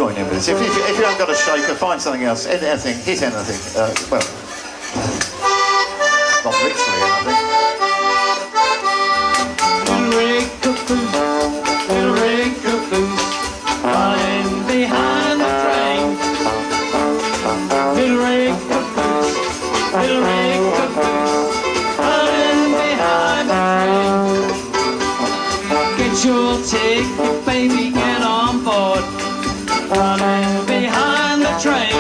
join in with this. If you haven't got a shaker, find something else. Anything, hit anything. Well, not literally anything. Little red caboose, little red caboose, running behind the train. Little red caboose, little red caboose, running behind the train. Get your ticket, baby, get on board. Running behind the train.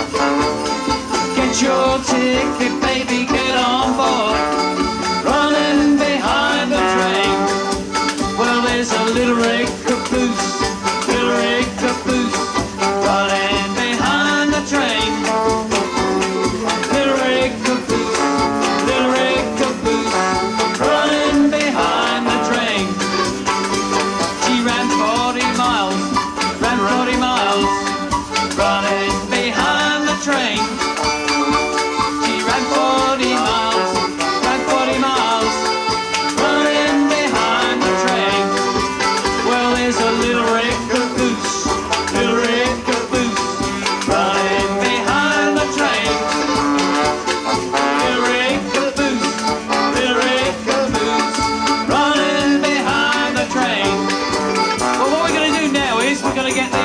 Get your ticket, baby, get on board. Running behind the train. Well, there's a little red caboose, little red caboose, running behind the train. Little red caboose, little red caboose, running behind the train. She ran 40 miles, ran 40 miles, running behind the train. She ran 40 miles, ran 40 miles, running behind the train. Well, there's a little red caboose, little red caboose, running behind the train. Little red caboose, little red caboose, running behind the train. Well, what we're going to do now is we're going to get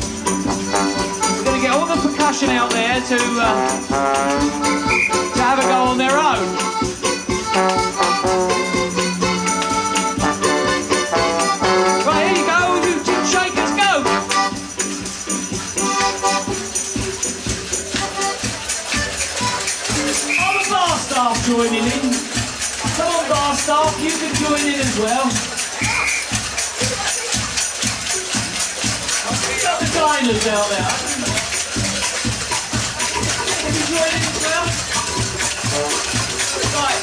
all the percussion out there to have a go on their own. Right, here you go, you two shakers, go! All the bar staff joining in. Come on, bar staff, you can join in as well. Got the diners out there. Can you join in as well? Right.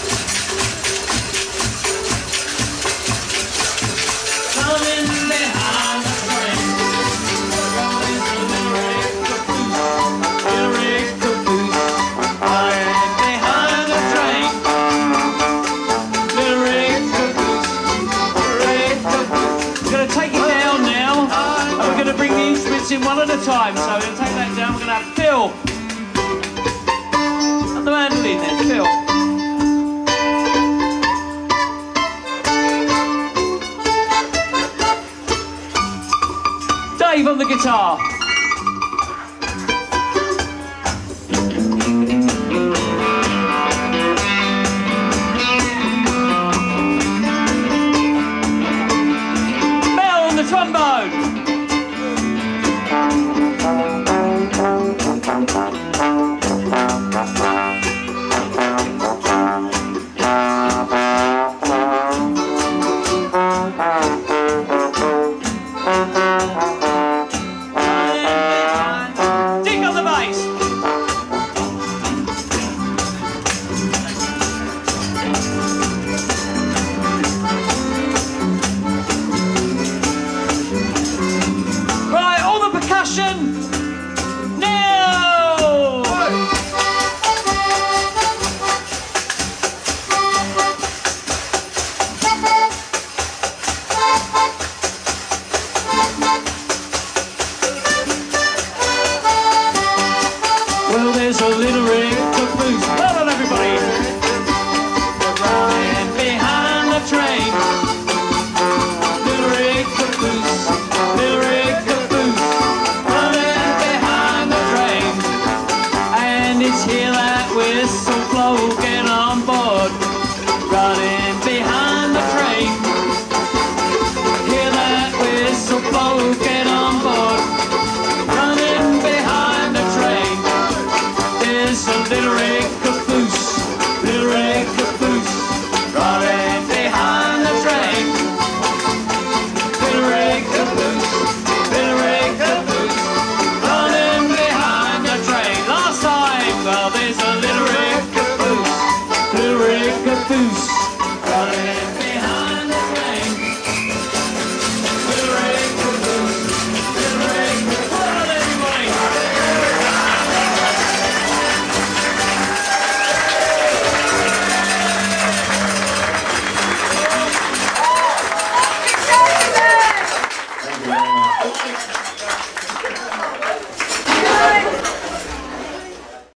Coming behind the train. Rolling the little red caboose, little red caboose, running behind the train. Little red caboose, little red caboose. We're going to take it down now, and we're going to bring the instruments in one at a time. So we're going to take that down. We're going to have Phil. And the mandolin then, Phil. Dave on the guitar.